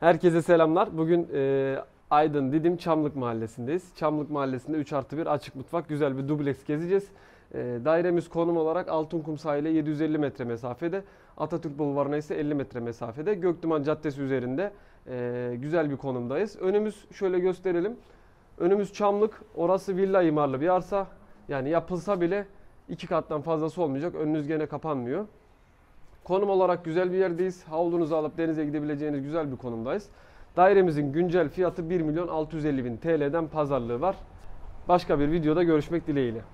Herkese selamlar. Bugün Aydın Didim Çamlık Mahallesi'ndeyiz. Çamlık Mahallesi'nde 3+1 açık mutfak, güzel bir dubleks gezeceğiz. Dairemiz konum olarak Altınkum sahile 750 metre mesafede, Atatürk Bulvarı'na ise 50 metre mesafede. Göktuman Caddesi üzerinde güzel bir konumdayız. Önümüz şöyle gösterelim. Önümüz Çamlık, orası villa imarlı bir arsa. Yani yapılsa bile 2 kattan fazlası olmayacak. Önünüz gene kapanmıyor. Konum olarak güzel bir yerdeyiz. Havlunuzu alıp denize gidebileceğiniz güzel bir konumdayız. Dairemizin güncel fiyatı 1.650.000 TL'den pazarlığı var. Başka bir videoda görüşmek dileğiyle.